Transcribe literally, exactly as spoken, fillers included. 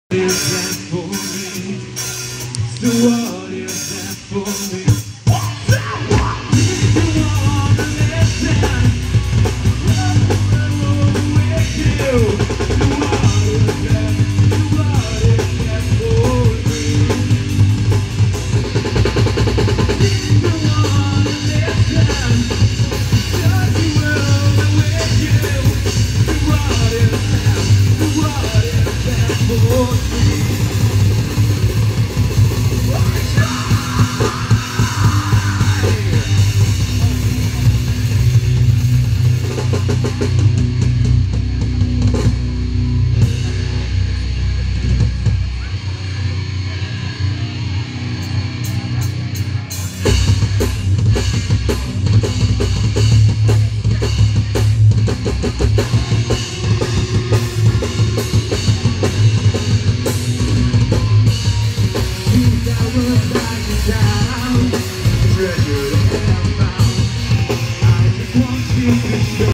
is that for me? So what is that for me? What's that one? You wanna listen? Roll with you. So what is that? So what is that for me? You wanna listen? Just roll with you. So what is that? So what is that for me? Treasure that I found. I just want you to show